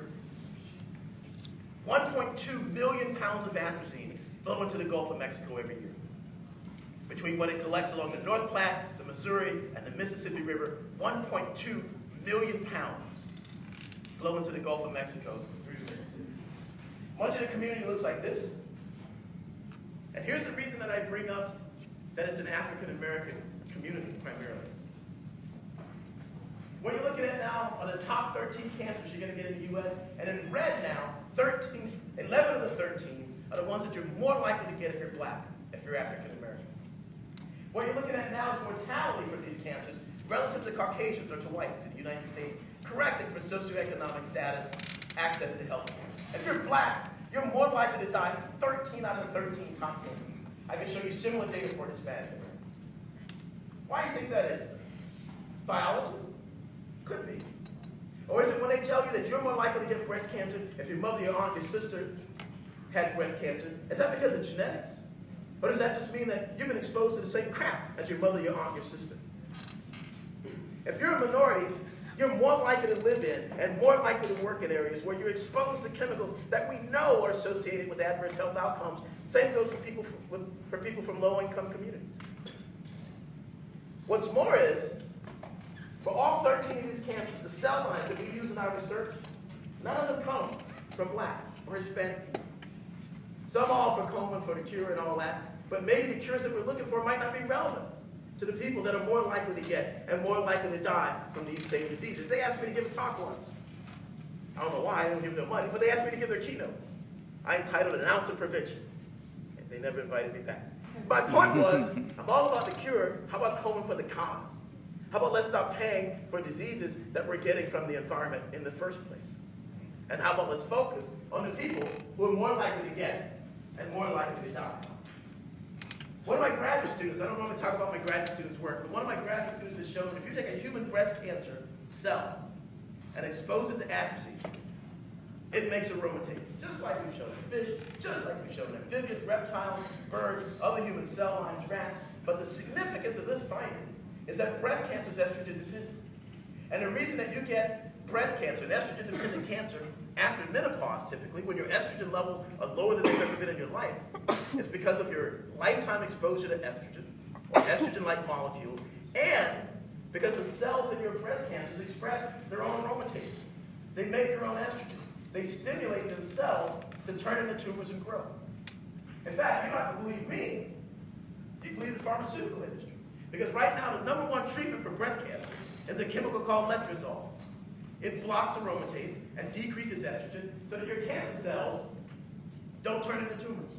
Speaker 1: 1.2 million pounds of atrazine flow into the Gulf of Mexico every year. Between what it collects along the North Platte, the Missouri, and the Mississippi River, 1.2 million pounds flow into the Gulf of Mexico through the Mississippi. Much of the community looks like this. And here's the reason that I bring up that it's an African-American community primarily. What you're looking at now are the top 13 cancers you're going to get in the U.S. And in red now, 11 of the 13 are the ones that you're more likely to get if you're black, if you're African-American. What you're looking at now is mortality from these cancers relative to Caucasians or to whites in the United States, corrected for socioeconomic status, access to health care. If you're black, you're more likely to die from 13 out of 13 top cancers. I can show you similar data for Hispanic. Why do you think that is? Biology? Could be. Or is it when they tell you that you're more likely to get breast cancer if your mother, your aunt, your sister had breast cancer? Is that because of genetics? Or does that just mean that you've been exposed to the same crap as your mother, your aunt, your sister? If you're a minority, you're more likely to live in and more likely to work in areas where you're exposed to chemicals that we know are associated with adverse health outcomes. Same goes for people from low-income communities. What's more is, for all 13 of these cancers, the cell lines that we use in our research, none of them come from black or Hispanic people. Some all for Komen for the cure and all that, but maybe the cures that we're looking for might not be relevant to the people that are more likely to get and more likely to die from these same diseases. They asked me to give a talk once. I don't know why, I didn't give them money, but they asked me to give their keynote. I entitled it An Ounce of Prevention. And they never invited me back. My point was, I'm all about the cure. How about Komen for the cause? How about let's stop paying for diseases that we're getting from the environment in the first place? And how about let's focus on the people who are more likely to get and more likely to die? One of my graduate students, I don't normally talk about my graduate students' work, but one of my graduate students has shown that if you take a human breast cancer cell and expose it to atrazine, it makes aromatase, just like we've shown in fish, just like we've shown in amphibians, reptiles, birds, other human cell lines, rats. But the significance of this finding is that breast cancer is estrogen dependent. And the reason that you get breast cancer, an estrogen dependent cancer, after menopause typically, when your estrogen levels are lower than they've ever been in your life, is because of your lifetime exposure to estrogen, or estrogen-like molecules, and because the cells in your breast cancers express their own aromatase. They make their own estrogen. They stimulate themselves to turn into tumors and grow. In fact, you don't have to believe me. You believe the pharmaceutical industry. Because right now, the #1 treatment for breast cancer is a chemical called letrozole. It blocks aromatase and decreases estrogen so that your cancer cells don't turn into tumors.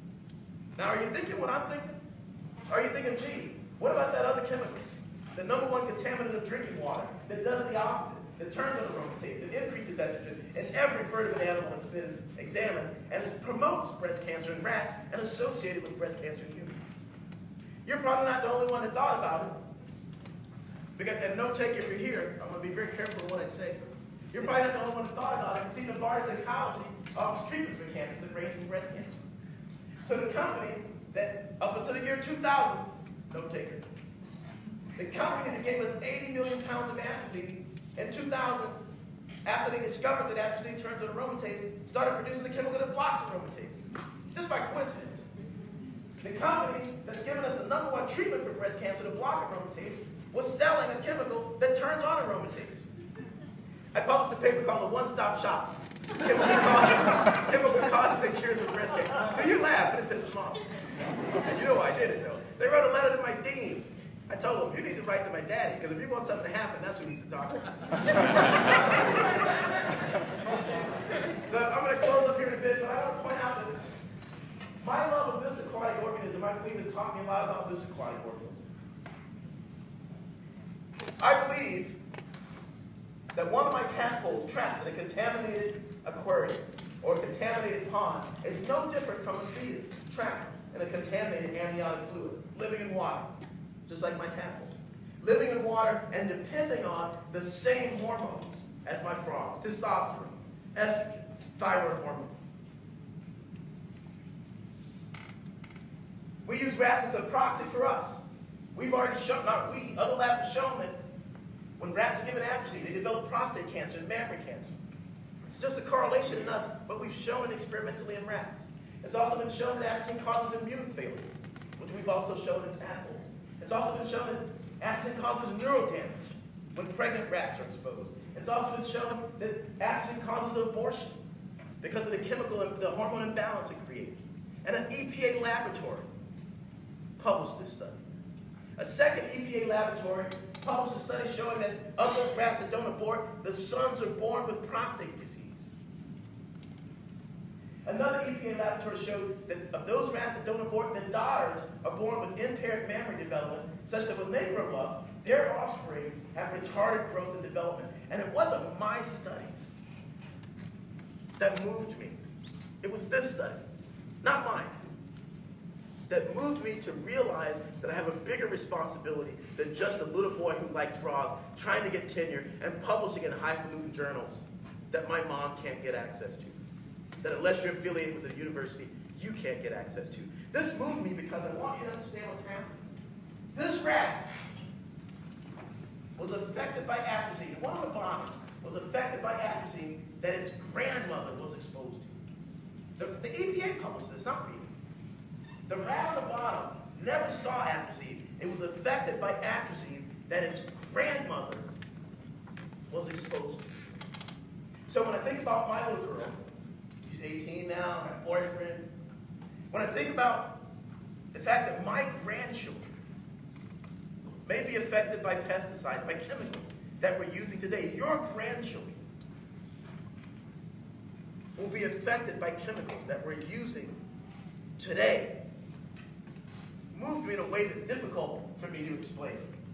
Speaker 1: Now, are you thinking what I'm thinking? Are you thinking, gee, what about that other chemical? The #1 contaminant of drinking water that does the opposite, that turns on aromatase, that increases estrogen in every vertebrate animal that's been examined, and it promotes breast cancer in rats and associated with breast cancer in humans. You're probably not the only one that thought about it. Because, and note take if you're here, I'm going to be very careful with what I say. You're probably not the only one that thought about it. See, Novartis Oncology offers treatments for cancers that range from breast cancer. So the company that, up until the year 2000, note taker, the company that gave us 80 million pounds of atrazine in 2000, after they discovered that atrazine turns on aromatase, started producing the chemical that blocks aromatase. Just by coincidence. The company that's given us the #1 treatment for breast cancer to block aromatase was selling a chemical that turns on aromatase. I published a paper called The One-Stop Shop. Chemical causes and cures for breast cancer. So you laugh, but it pissed them off. And you know why I did it, though. They wrote a letter to my dean. I told them, you need to write to my daddy, because if you want something to happen, that's who needs to talk to. So I'm going to close up here in a bit, but I want to point out that my love of this aquatic organism, I believe, has taught me a lot about this aquatic organism. I believe that one of my tadpoles trapped in a contaminated aquarium or a contaminated pond is no different from a fetus trapped in a contaminated amniotic fluid, living in water, just like my tadpole. Living in water and depending on the same hormones as my frogs: testosterone, estrogen, thyroid hormone. We use rats as a proxy for us. We've already shown, not we, other labs have shown that when rats are given atrazine, they develop prostate cancer and mammary cancer. It's just a correlation in us, but we've shown it experimentally in rats. It's also been shown that atrazine causes immune failure, which we've also shown in tadpoles. It's also been shown that atrazine causes neuro damage when pregnant rats are exposed. It's also been shown that atrazine causes abortion because of the chemical, the hormone imbalance it creates. And an EPA laboratory published this study. A second EPA laboratory published a study showing that of those rats that don't abort, the sons are born with prostate disease. Another EPA laboratory showed that of those rats that don't abort, the daughters are born with impaired mammary development, such that when they grow up, their offspring have retarded growth and development. And it wasn't my studies that moved me. It was this study, not mine, that moved me to realize that I have a bigger responsibility than just a little boy who likes frogs, trying to get tenure and publishing in highfalutin journals that my mom can't get access to. That unless you're affiliated with a university, you can't get access to. This moved me because I want you to understand what's happening. This rat was affected by atrazine. The one on the bottom was affected by atrazine that its grandmother was exposed to. The EPA published this, not me. The rat on the bottom never saw atrazine. It was affected by atrazine that its grandmother was exposed to. So when I think about my little girl, She's 18 now, got a boyfriend. When I think about the fact that my grandchildren may be affected by pesticides, by chemicals that we're using today, your grandchildren will be affected by chemicals that we're using today. Moved me in a way that's difficult for me to explain.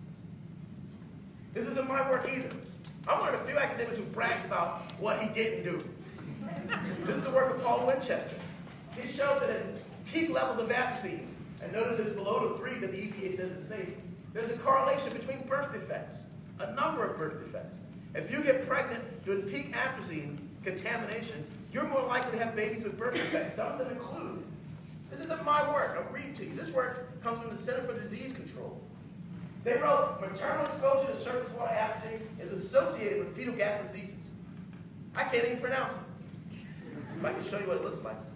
Speaker 1: This isn't my work either. I'm one of the few academics who brags about what he didn't do. This is the work of Paul Winchester. He showed that at peak levels of atrazine, and notice it's below the 3 that the EPA says is safe, there's a correlation between birth defects, a number of birth defects. If you get pregnant during peak atrazine contamination, you're more likely to have babies with birth defects. Some of them include, this isn't my work, I'll read to you. This work comes from the Center for Disease Control. They wrote, maternal exposure to surface water atrazine is associated with fetal gastroenterosis. I can't even pronounce it. I can show you what it looks like.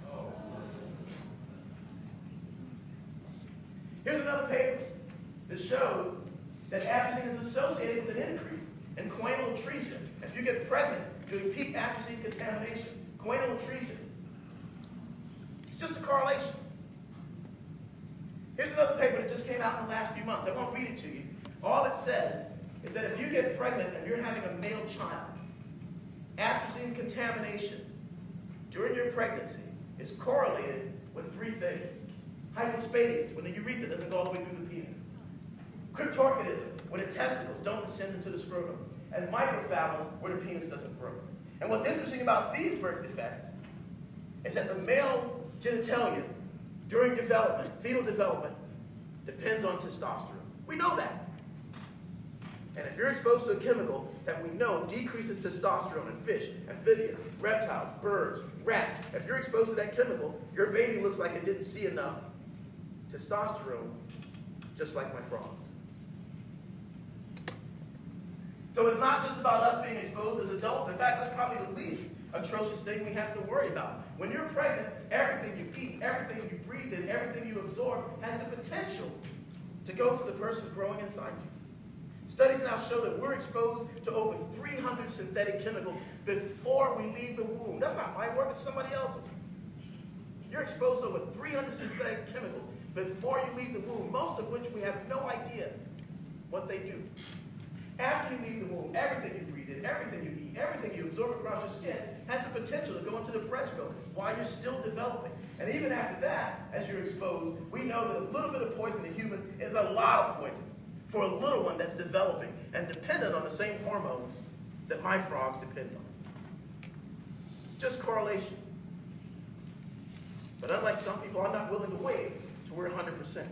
Speaker 1: Here's another paper that showed that atrazine is associated with an increase in coital atresia. If you get pregnant during peak atrazine contamination, coital atresia. It's just a correlation. Here's another paper that just came out in the last few months. I won't read it to you. All it says is that if you get pregnant and you're having a male child, atrazine contamination during your pregnancy is correlated with 3 things. Hypospadias, when the urethra doesn't go all the way through the penis. Cryptorchidism, when the testicles don't descend into the scrotum. And microphallus, where the penis doesn't grow. And what's interesting about these birth defects is that the male genitalia during development, fetal development, depends on testosterone. We know that. And if you're exposed to a chemical that we know decreases testosterone in fish, amphibians, reptiles, birds, rats, if you're exposed to that chemical, your baby looks like it didn't see enough testosterone, just like my frogs. So it's not just about us being exposed as adults. In fact, that's probably the least atrocious thing we have to worry about. When you're pregnant, everything you eat, everything you breathe in, everything you absorb has the potential to go to the person growing inside you. Studies now show that we're exposed to over 300 synthetic chemicals before we leave the womb. That's not my work, it's somebody else's. You're exposed to over 300 synthetic chemicals before you leave the womb, most of which we have no idea what they do. After you leave the womb, everything you breathe in, everything you eat, everything you absorb across your skin has the potential to go into the breast milk while you're still developing. And even after that, as you're exposed, we know that a little bit of poison in humans is a lot of poison for a little one that's developing and dependent on the same hormones that my frogs depend on. Just correlation. But unlike some people, I'm not willing to wait till we're 100%.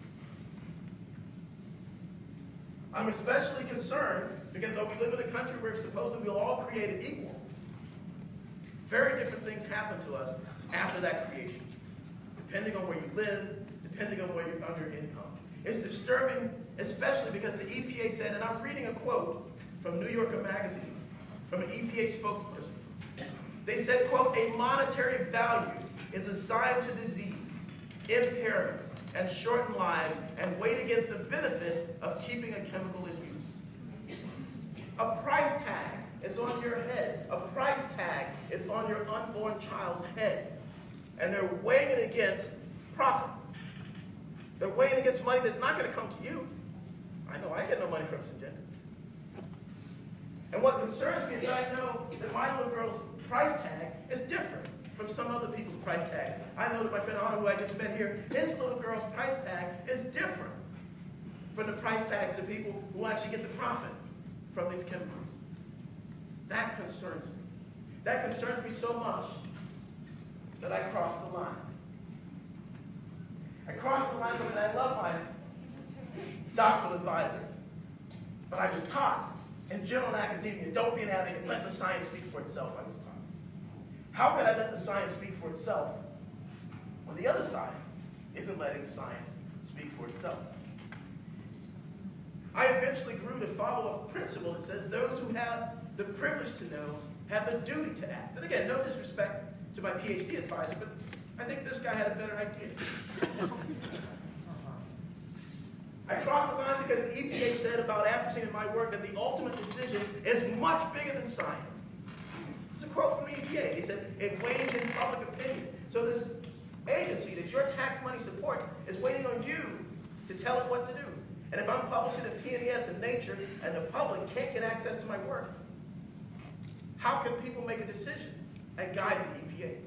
Speaker 1: I'm especially concerned because though we live in a country where supposedly we're all created equal, very different things happen to us after that creation, depending on where you live, depending on where you're on your income. It's disturbing, especially because the EPA said, and I'm reading a quote from New Yorker magazine, from an EPA spokesperson. They said, quote, a monetary value is assigned to disease, impairments, and shorten lives and weighed against the benefits of keeping a chemical in use. A price tag is on your head. A price tag is on your unborn child's head. And they're weighing it against profit. They're weighing it against money that's not going to come to you. I know I get no money from Syngenta. And what concerns me is that I know that my little girl's price tag is different from some other people's price tag. I know that my friend Otto, who I just met here, his little girl's price tag is different from the price tags of the people who actually get the profit from these chemicals. That concerns me. That concerns me so much that I crossed the line. I crossed the line because I love my doctoral advisor, but I was taught in general academia, don't be an advocate, let the science speak for itself, I was taught. How can I let the science speak for itself when the other side isn't letting the science speak for itself? I eventually grew to follow a principle that says those who have the privilege to know have the duty to act. And again, no disrespect to my PhD advisor, but I think this guy had a better idea. I crossed the line because the EPA said about atrazine in my work that the ultimate decision is much bigger than science. It's a quote from the EPA. They said it weighs in public opinion. So this agency that your tax money supports is waiting on you to tell it what to do. And if I'm publishing in PNAS and Nature and the public can't get access to my work, how can people make a decision and guide the EPA?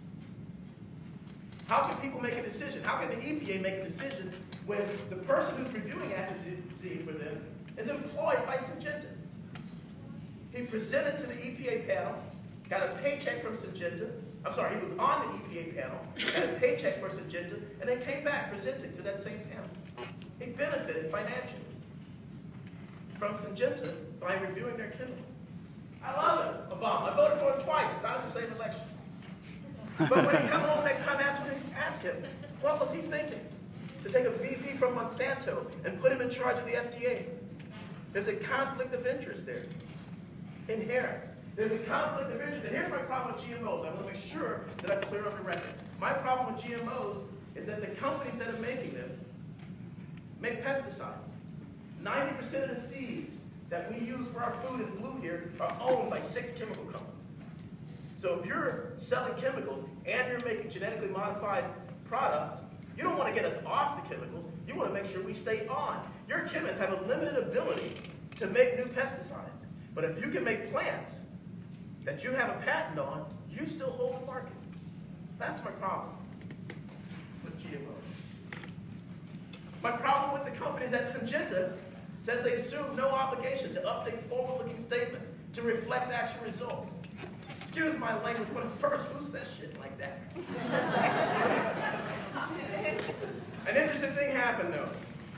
Speaker 1: How can people make a decision? How can the EPA make a decision when the person who's reviewing atrazine for them is employed by Syngenta? He presented to the EPA panel, got a paycheck from Syngenta. I'm sorry, he was on the EPA panel, got a paycheck for Syngenta, and then came back presenting to that same panel. He benefited financially from Syngenta by reviewing their chemical. I love it, Obama. I voted for him twice, not in the same election. But when he comes home next time, ask him, what was he thinking? To take a VP from Monsanto and put him in charge of the FDA. There's a conflict of interest there. Inherent. There's a conflict of interest. And here's my problem with GMOs. I want to make sure that I'm clear on the record. My problem with GMOs is that the companies that are making them make pesticides. 90% of the seeds that we use for our food in blue here are owned by 6 chemical companies. So if you're selling chemicals and you're making genetically modified products, you don't want to get us off the chemicals. You want to make sure we stay on. Your chemists have a limited ability to make new pesticides. But if you can make plants that you have a patent on, you still hold the market. That's my problem with GMOs. My problem with the companies at Syngenta says they assume no obligation to update forward-looking statements to reflect actual results. Excuse my language, but at first, who says shit like that? An interesting thing happened, though.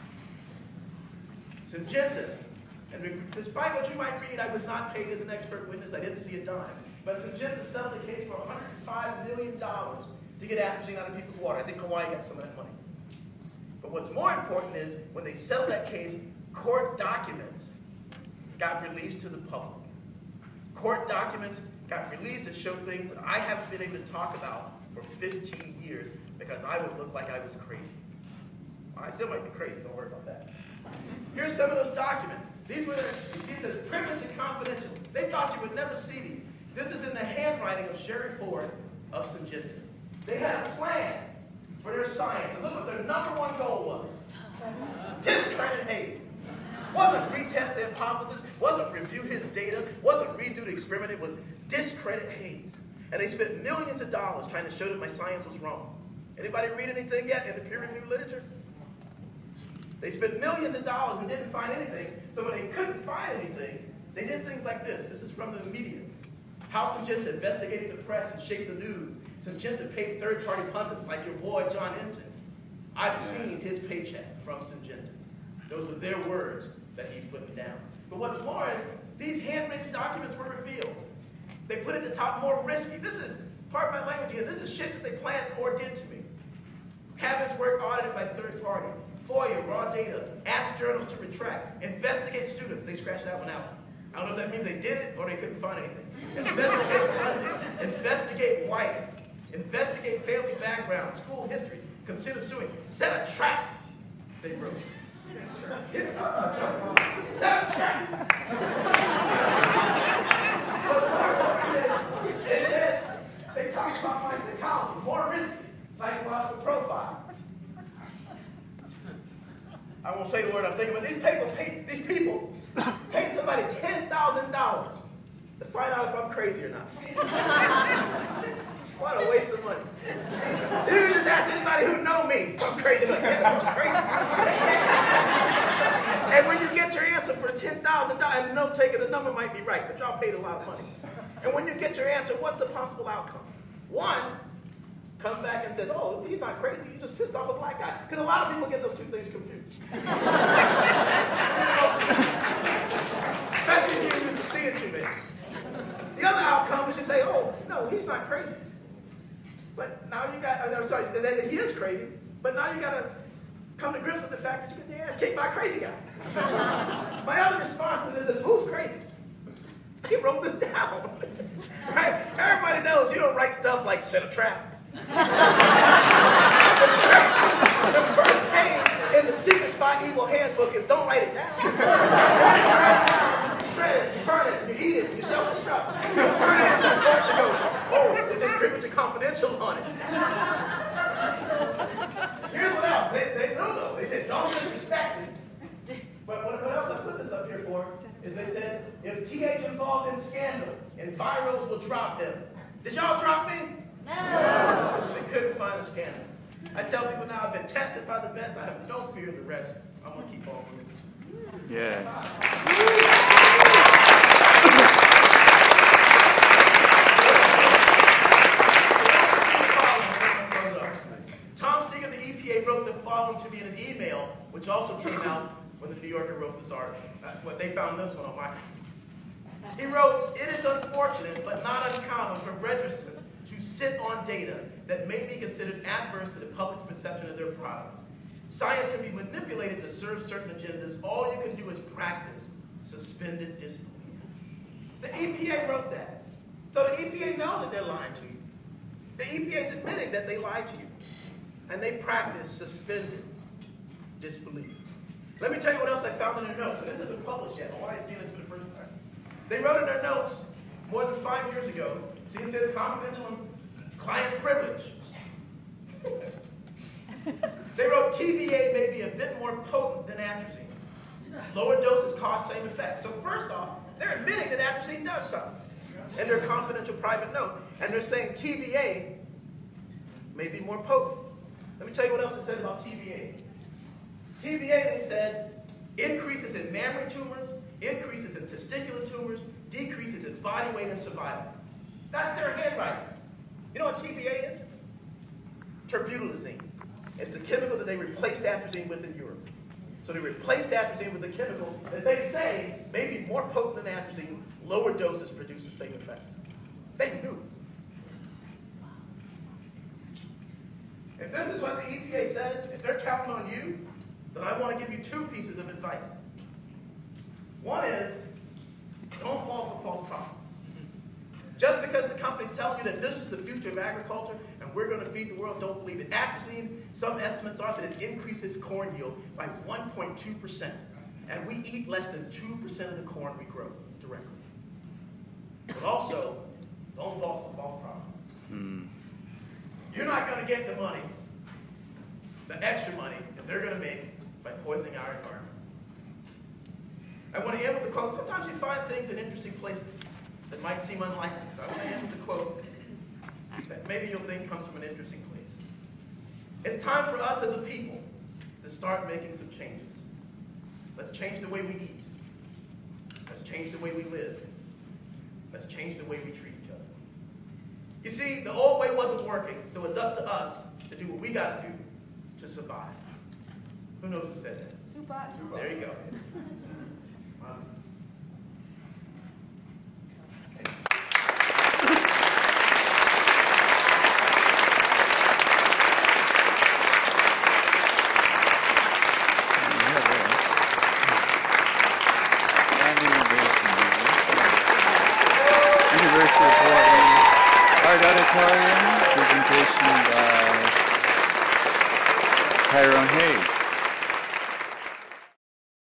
Speaker 1: Syngenta, and despite what you might read, I was not paid as an expert witness. I didn't see a dime. But Syngenta settled the case for $105 million to get atrazine out of people's water. I think Hawaii got some of that money. But what's more important is, when they settled that case, court documents got released to the public. Court documents got released that showed things that I haven't been able to talk about for 15 years because I would look like I was crazy. I still might be crazy, don't worry about that. Here's some of those documents. These were, you see, it says privileged and confidential. They thought you would never see these. This is in the handwriting of Sherry Ford of Syngenta. They had a plan for their science. And look what their #1 goal was. Discredit Hayes. Wasn't retest the hypothesis, wasn't review his data, wasn't redo the experiment, it was discredit Hayes. And they spent millions of dollars trying to show that my science was wrong. Anybody read anything yet in the peer-reviewed literature? They spent millions of dollars and didn't find anything. So when they couldn't find anything, they did things like this. This is from the media. How Syngenta investigated the press and shaped the news. Syngenta paid third-party pundits like your boy John Hinton. I've seen his paycheck from Syngenta. Those are their words that he's putting down. But what's more is, these handwritten documents were revealed. They put at the top more risky. This is part of my language again. This is shit that they planned or did to me. Have his work audited by third party. FOIA, raw data. Ask journals to retract. Investigate students. They scratched that one out. I don't know if that means they did it or they couldn't find anything. Investigate funding. Investigate wife. Investigate family background, school history. Consider suing. Set a trap. They wrote. Set a trap. They said, they talked about my psychology, more risky, psychological profile. I won't say the word I'm thinking, but these people pay somebody $10,000 to find out if I'm crazy or not. What a waste of money. You can just ask anybody who know me if I'm crazy. Like, yeah, I'm crazy. And when you get your answer for $10,000, and note taking, the number might be right, but y'all paid a lot of money. And when you get your answer, what's the possible outcome? One, come back and says, oh, he's not crazy, you just pissed off a black guy. Because a lot of people get those two things confused. Especially if you're used to seeing too many. The other outcome is you say, oh, no, he's not crazy. But now you got, I'm sorry, that he is crazy, but now you got to come to grips with the fact that you get your ass kicked by a crazy guy. My other response to this is, who's crazy? He wrote this down. Right? Everybody knows you don't write stuff like set a trap. The first page in the Secret Spy Evil Handbook is don't write it down. Write it down, shred it, burn it, you eat it, you self-destruct. You turn it into confidential on it. Here's what else. They knew though. They said, don't disrespect me. But what else I put this up here for is they said, if TH involved in scandal, enviros will drop him. Did y'all drop me? No. They couldn't find a scandal. I tell people now, I've been tested by the best. I have no fear of the rest. I'm going to keep on moving.
Speaker 2: Yeah.
Speaker 1: Tom Steger of the EPA wrote the following to me in an email, which also came out when the New Yorker wrote this article. They found this one on my. He wrote, "It is unfortunate but not uncommon for registrants to sit on data that may be considered adverse to the public's perception of their products. Science can be manipulated to serve certain agendas. All you can do is practice suspended disbelief." The EPA wrote that. So the EPA know that they're lying to you. The EPA is admitting that they lied to you. And they practice suspended disbelief. Let me tell you what else I found in their notes. And this isn't published yet. I want to see this for the first time. They wrote in their notes more than 5 years ago. See, it says confidential and client privilege. They wrote TBA may be a bit more potent than atrazine. Lower doses cause same effect. So first off, they're admitting that atrazine does something in their confidential private note. And they're saying TBA may be more potent. Let me tell you what else it said about TBA. TBA, they said, increases in mammary tumors, increases in testicular tumors, decreases in body weight and survival. That's their handwriting. You know what TBA is? Terbutylazine. It's the chemical that they replaced atrazine with in Europe. So they replaced atrazine with a chemical that they say may be more potent than atrazine. Lower doses produce the same effects. They knew. If this is what the EPA says, if they're counting on you, then I want to give you 2 pieces of advice. One is, don't fall for false prophets. Just because the company's telling you that this is the future of agriculture and we're going to feed the world, don't believe it. Atrazine, some estimates are that it increases corn yield by 1.2%. And we eat less than 2% of the corn we grow directly. But also, don't fall for false prophets. You're not going to get the money, the extra money that they're going to make by poisoning our environment. I want to end with a quote. Sometimes you find things in interesting places that might seem unlikely. So I want to end with a quote that maybe you'll think comes from an interesting place. It's time for us as a people to start making some changes. Let's change the way we eat. Let's change the way we live. Let's change the way we treat each other. You see, the old way wasn't working, so it's up to us to do what we got to do to survive. Who knows who said that?
Speaker 3: Tupac.
Speaker 1: There you go.
Speaker 2: University of Hawaii Art Auditorium, presentation by Tyrone.